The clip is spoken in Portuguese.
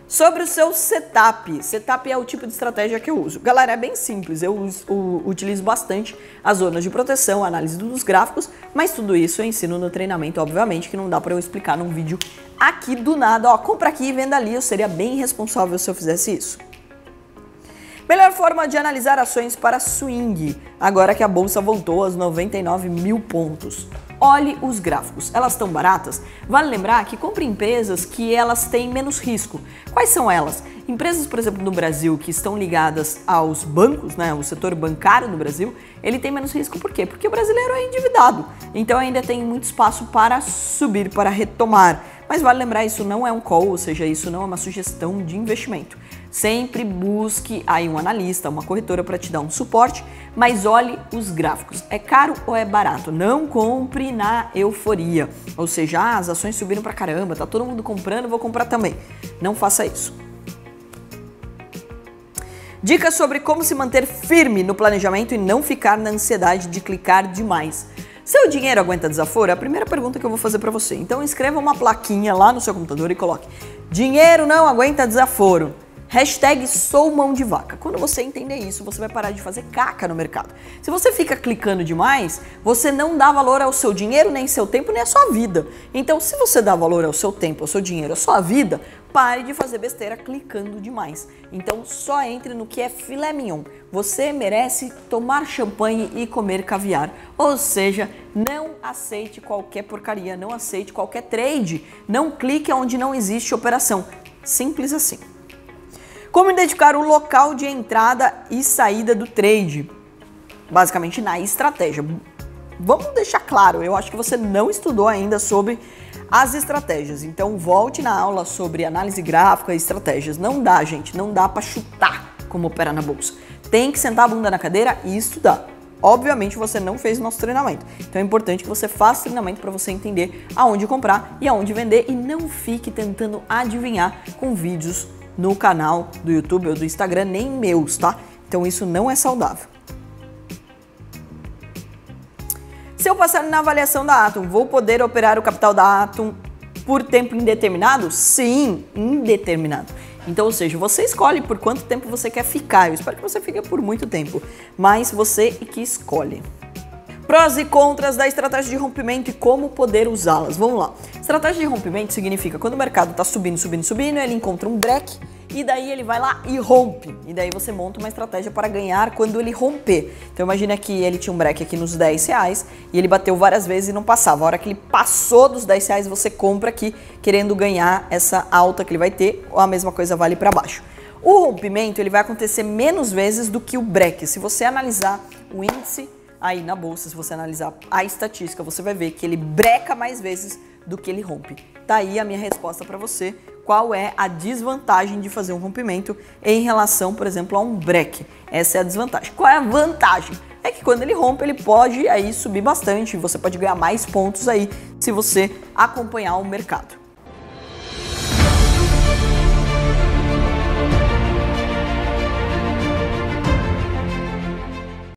Sobre o seu setup. Setup é o tipo de estratégia que eu uso. Galera, é bem simples. Eu utilizo bastante as zonas de proteção, análise dos gráficos, mas tudo isso eu ensino no treinamento, obviamente, que não dá para eu explicar num vídeo aqui do nada. Ó, compra aqui e venda ali. Eu seria bem irresponsável se eu fizesse isso. Melhor forma de analisar ações para swing, agora que a bolsa voltou aos 99 mil pontos. Olhe os gráficos, elas estão baratas? Vale lembrar que compre empresas que elas têm menos risco. Quais são elas? Empresas, por exemplo, no Brasil que estão ligadas aos bancos, né, o setor bancário no Brasil, ele tem menos risco. Por quê? Porque o brasileiro é endividado, então ainda tem muito espaço para subir, para retomar. Mas vale lembrar, isso não é um call, ou seja, isso não é uma sugestão de investimento. Sempre busque aí um analista, uma corretora para te dar um suporte, mas olhe os gráficos. É caro ou é barato? Não compre na euforia. Ou seja, as ações subiram pra caramba, tá todo mundo comprando, vou comprar também. Não faça isso. Dicas sobre como se manter firme no planejamento e não ficar na ansiedade de clicar demais. Seu dinheiro aguenta desaforo? É a primeira pergunta que eu vou fazer para você. Então escreva uma plaquinha lá no seu computador e coloque: dinheiro não aguenta desaforo. Hashtag sou mão de vaca. Quando você entender isso, você vai parar de fazer caca no mercado. Se você fica clicando demais, você não dá valor ao seu dinheiro, nem seu tempo, nem à sua vida. Então, se você dá valor ao seu tempo, ao seu dinheiro, à sua vida, pare de fazer besteira clicando demais. Então, só entre no que é filé mignon. Você merece tomar champanhe e comer caviar. Ou seja, não aceite qualquer porcaria, não aceite qualquer trade. Não clique onde não existe operação. Simples assim. Como identificar o local de entrada e saída do trade? Basicamente na estratégia. Vamos deixar claro, eu acho que você não estudou ainda sobre as estratégias. Então volte na aula sobre análise gráfica e estratégias. Não dá, gente, não dá para chutar como opera na bolsa. Tem que sentar a bunda na cadeira e estudar. Obviamente você não fez o nosso treinamento. Então é importante que você faça treinamento para você entender aonde comprar e aonde vender e não fique tentando adivinhar com vídeos no canal do YouTube ou do Instagram, nem meus, tá? Então isso não é saudável. Se eu passar na avaliação da Atom, vou poder operar o capital da Atom por tempo indeterminado? Sim, indeterminado. Então, ou seja, você escolhe por quanto tempo você quer ficar. Eu espero que você fique por muito tempo, mas você é que escolhe. Prós e contras da estratégia de rompimento e como poder usá-las. Vamos lá. Estratégia de rompimento significa quando o mercado está subindo, ele encontra um break e daí ele vai lá e rompe. E daí você monta uma estratégia para ganhar quando ele romper. Então imagina que ele tinha um break aqui nos R$10 e ele bateu várias vezes e não passava. A hora que ele passou dos R$10, você compra aqui querendo ganhar essa alta que ele vai ter, ou a mesma coisa vale para baixo. O rompimento ele vai acontecer menos vezes do que o break. Se você analisar o índice aí na bolsa, se você analisar a estatística, você vai ver que ele breca mais vezes do que ele rompe. Tá aí a minha resposta para você. Qual é a desvantagem de fazer um rompimento em relação, por exemplo, a um break? Essa é a desvantagem. Qual é a vantagem? É que quando ele rompe, ele pode aí subir bastante. Você pode ganhar mais pontos aí se você acompanhar o mercado.